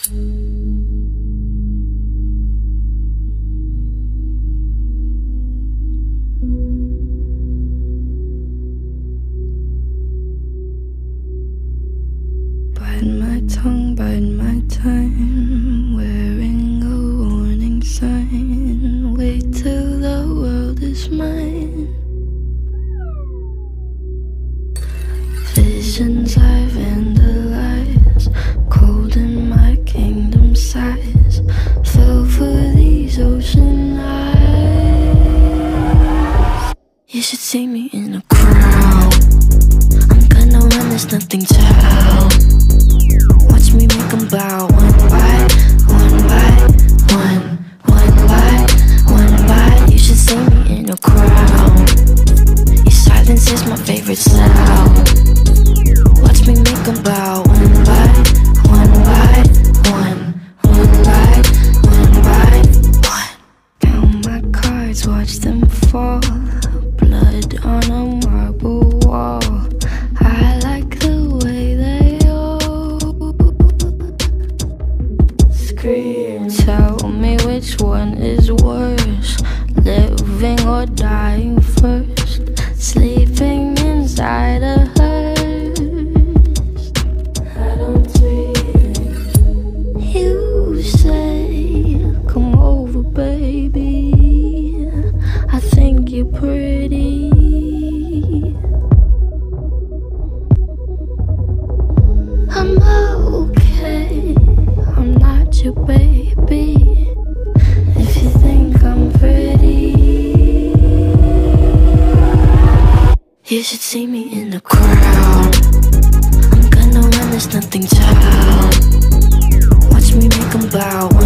Bide my time, wearing a warning sign. Wait till the world is mine. Visions I vandalize, cold in my kingdom size. Fell for these ocean eyes. You should see me in a crowd. I'm gonna run, there's nothing to help. Watch me make them bow, one by one by one, one by one by. You should see me in a crowd. Your silence is my favorite sound. Watch me make them bow, one by one by one, one by one by one. Count my cards, watch them fall. Blood on a marble wall. I like the way they scream. Tell me which one is worse, living or dying first. Sleeping inside a hearse. I don't dream. You say, come over baby, I think you're pretty. I'm okay, I'm not your baby, if you think I'm pretty. You should see me in the crowd. I'm gonna run, there's nothing to help. Watch me make them bow.